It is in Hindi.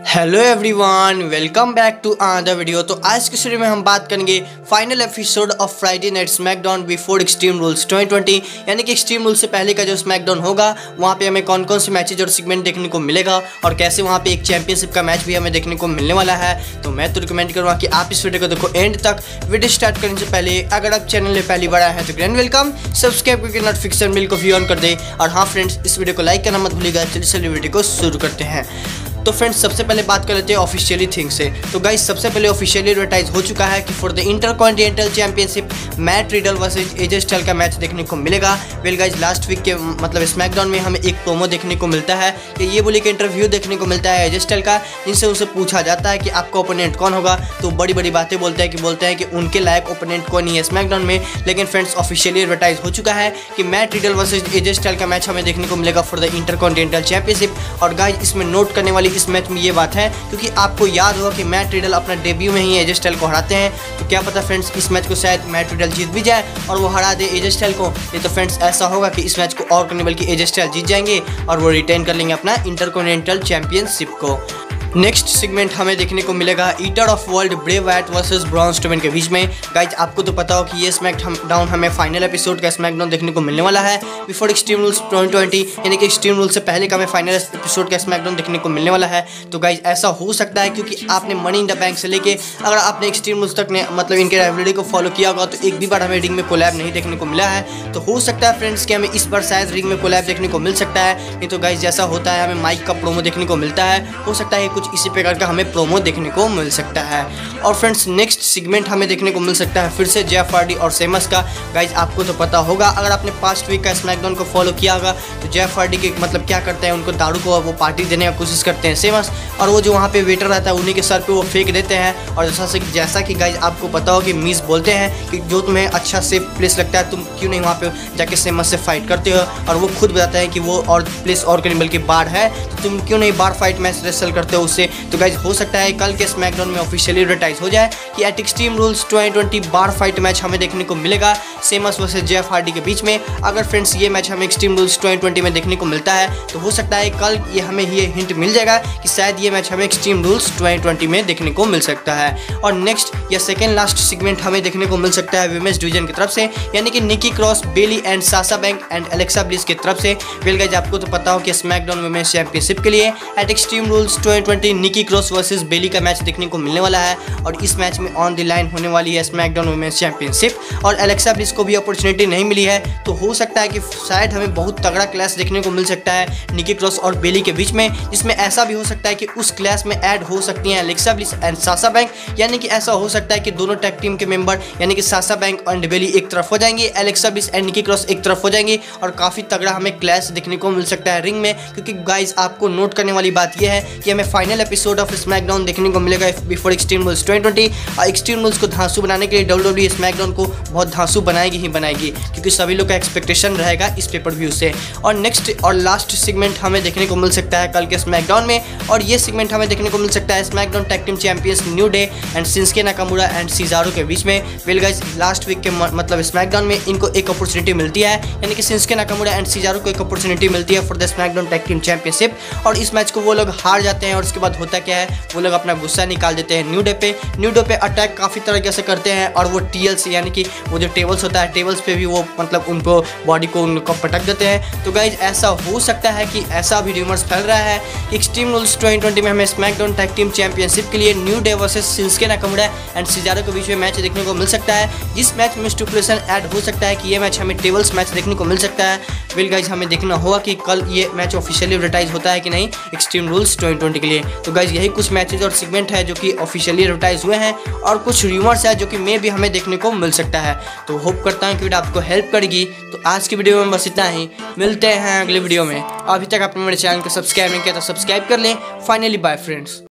Hello everyone, welcome back to another video. तो आज के वीडियो में हम बात करेंगे final episode of Friday night SmackDown before Extreme Rules 2020, यानी कि एक्सट्रीम रूल्स से पहले का जो स्मैकडाउन होगा वहाँ पे हमें कौन कौन से मैचेज और सेगमेंट देखने को मिलेगा और कैसे वहाँ पे एक चैंपियनशिप का मैच भी हमें देखने को मिलने वाला है। तो मैं तो रिकमेंड करूँगा कि आप इस वीडियो को देखो एंड तक। वीडियो स्टार्ट करने से पहले अगर आप चैनल में पहली बार आए हैं तो ग्रैंड वेलकम, सब्सक्राइब करके नोटिफिकेशन बिल को भी ऑन कर दे। और हाँ फ्रेंड्स, इस वीडियो को लाइक करना मत भूलिएगा। चलिए वीडियो को शुरू करते हैं। तो फ्रेंड्स, सबसे पहले बात कर लेते हैं ऑफिशियली थिंग से। तो गाइस, सबसे पहले ऑफिशियली एडवर्टाइज हो चुका है कि for the Intercontinental championship Matt Riddle versus AJ Styles का मैच देखने को मिलेगा। वेल गाइस, लास्ट वीक के मतलब स्मैकडाउन में हमें एक प्रोमो देखने को मिलता है कि ये बोले कि इंटरव्यू देखने को मिलता है एजे स्टाइल्स का, जिनसे उनसे पूछा जाता है कि आपका ओपोनेंट कौन होगा। तो बड़ी बड़ी बातें बोलते हैं कि उनके लायक ओपोनेंट कौन नहीं है स्मैकडाउन में। लेकिन फ्रेंड्स, ऑफिशियली एडवर्टाइज हो चुका है कि Matt Riddle versus AJ Styles का मैच हमें देखने को मिलेगा फॉर द इंटरकॉन्टिनेंटल चैंपियनशिप। और गाइस, इसमें नोट करने वाली इस मैच में ये बात है, क्योंकि आपको याद होगा कि मैट रिडल अपना डेब्यू में ही एजे स्टाइल्स को हराते हैं। तो क्या पता फ्रेंड्स, इस मैच को शायद मैट रिडल जीत भी जाए और वो हरा दे एजे स्टाइल्स को। ये तो फ्रेंड्स ऐसा होगा कि इस मैच को और करने बल्कि एजे स्टाइल्स जीत जाएंगे और वो रिटेन कर लेंगे अपना इंटरकॉन्टिनेंटल चैंपियनशिप को। नेक्स्ट सेगमेंट हमें देखने को मिलेगा eater of world Bray Wyatt versus Braun Strowman के बीच में। गाइज, आपको तो पता हो कि ये स्मैकडाउन हमें फाइनल एपिसोड का स्मैकडाउन देखने को मिलने वाला है बिफोर एक्सट्रीम रूल्स 2020, यानी कि एक्सट्रीम रूल्स से पहले का हमें फाइनल एपिसोड का स्मैकडाउन देखने को मिलने वाला है। तो गाइज, ऐसा हो सकता है क्योंकि आपने मनी इन द बैंक से लेके अगर आपने एक्सट्रीम रूल्स तक ने मतलब इनके राइवलरी को फॉलो किया होगा तो एक भी बार हमें रिंग में कोलैब नहीं देखने को मिला है। तो हो सकता है फ्रेंड्स कि हमें इस बार शायद रिंग में कोलैब देखने को मिल सकता है। नहीं तो गाइज, जैसा होता है हमें माइक का प्रोमो देखने को मिलता है, हो सकता है कुछ इसी प्रकार का हमें प्रोमो देखने को मिल सकता है। और फ्रेंड्स, नेक्स्ट सेगमेंट हमें देखने को मिल सकता है फिर से जेफ हार्डी और सेमस का। गाइज, आपको तो पता होगा अगर आपने पास्ट वीक का स्मैकडाउन को फॉलो किया होगा तो जेफ हार्डी के मतलब क्या करते हैं, उनको दारू को वो पार्टी देने का कोशिश करते हैं सेमस, और वो जो वहाँ पे वेटर रहता है उन्हीं के सर पे वो फेंक देते हैं। और जैसा कि गाइज आपको पता हो कि मीस बोलते हैं कि जो तुम्हें अच्छा सेफ प्लेस लगता है तुम क्यों नहीं वहाँ पे जाके सेमस से फाइट करते हो। और वो खुद बताते हैं कि वो और प्लेस और कहीं बल्कि बार है, तो तुम क्यों नहीं बार फाइट मैच रेसल करते हो उससे। तो गाइज, हो सकता है कल के स्मैकडाउन में ऑफिशियली एडवर्टाइज हो जाए कि at Extreme Rules 2020 bar fight match हमें देखने को मिलेगा सेमस वर्सेस जेफ हार्डी के बीच में। अगर फ्रेंड्स ये मैच हमें एक्सट्रीम रूल्स 2020 में देखने को मिलता है तो हो सकता है कल ये हमें ये हिंट मिल जाएगा कि शायद ये मैच हमें एक्सट्रीम रूल्स 2020 में देखने को मिल सकता है। और नेक्स्ट या सेकेंड लास्ट सेगमेंट हमें देखने को मिल सकता है विमेंस डिवीजन की तरफ से, यानी कि Nikki Cross, Bayley and Sasha Banks and Alexa Bliss की तरफ से। वेल गाइस, आपको तो पता हो कि स्मैकडाउन विमेंस चैंपियनशिप के लिए at Extreme Rules 2020 Nikki Cross versus Bayley का मैच देखने को मिलने वाला है। और इस मैच में ऑन द लाइन होने वाली है स्मैकडाउन वुमेन्स चैंपियनशिप और एलेक्सा ब्लिस को भी अपॉर्चुनिटी नहीं मिली है। तो हो सकता है कि शायद हमें बहुत तगड़ा क्लैश देखने को मिल सकता है निकी क्रॉस और बेली के बीच में, जिसमें ऐसा भी हो सकता है कि उस क्लैश में ऐड हो सकती हैं Alexa Bliss and Sasha Banks. यानी कि ऐसा हो सकता है कि दोनों टैग टीम के मेंबर यानी कि साशा बैंक एंड बेली एक तरफ हो जाएंगे, Alexa Bliss and Nikki Cross एक तरफ हो जाएंगे और काफ़ी तगड़ा हमें क्लैश देखने को मिल सकता है रिंग में। क्योंकि गाइज, आपको नोट करने वाली बात यह है कि हमें फाइनल एपिसोड ऑफ स्मैकडाउन देखने को मिलेगा बिफोर एक्सट्रीम रूल्स 2020। और एक्सट्रीम रूल्स को धांसू बनाने के लिए डब्ल्यूडब्ल्यूई स्मैकडाउन को बहुत धांसू बनाएगी ही बनाएगी, क्योंकि सभी लोग का एक्सपेक्टेशन रहेगा इस पेपर व्यू से। और नेक्स्ट और लास्ट सेगमेंट हमें देखने को मिल सकता है कल के स्मैकडाउन में, और ये सेगमेंट हमें देखने को मिल सकता है SmackDown tag team champions New Day and Shinsuke Nakamura and Cesaro के बीच में। वेल गाइस, लास्ट वीक के मतलब स्मैकडाउन में इनको एक अपॉर्चुनिटी मिलती है, यानी कि शिंसुके नाकामुरा एंड सीजारो को एक अपॉर्चुनिटी मिलती है for the SmackDown tag team championship. और इस मैच को वो लोग हार जाते हैं और उसके बाद होता क्या है, वो लोग अपना गुस्सा निकाल देते हैं न्यू डे पे अटैक काफ़ी तरीके से करते हैं। और वो टीएल्स यानी कि वो जो टेबल्स होता है, टेबल्स पे भी वो मतलब उनको बॉडी को उनको पटक देते हैं। तो गाइज, ऐसा हो सकता है कि ऐसा भी रूमर्स फैल रहा है कि एक्सट्रीम रूल्स 2020 में हमें स्मैकडाउन टैग टीम चैंपियनशिप के लिए New Day versus Shinsuke Nakamura and Cesaro के बीच में मैच देखने को मिल सकता है, जिस मैच में स्टिपुलेशन ऐड हो सकता है कि ये मैच हमें टेबल्स मैच देखने को मिल सकता है। वेल गाइज, हमें देखना होगा कि कल ये मैच ऑफिशियली एडवर्टाइज होता है कि नहीं एक्सट्रीम रूल्स 2020 के लिए। तो गाइज, यही कुछ मैचेज और सेगमेंट है जो कि ऑफिशियली एडवर्टाइज हुए हैं और कुछ रूमर्स है जो कि मे भी हमें देखने को मिल सकता है। तो होप करता हूँ कि वीडियो आपको हेल्प करेगी। तो आज की वीडियो में बस इतना ही, मिलते हैं अगले वीडियो में। अभी तक आपने मेरे चैनल को सब्सक्राइब नहीं किया तो सब्सक्राइब कर लें। Finally bye friends.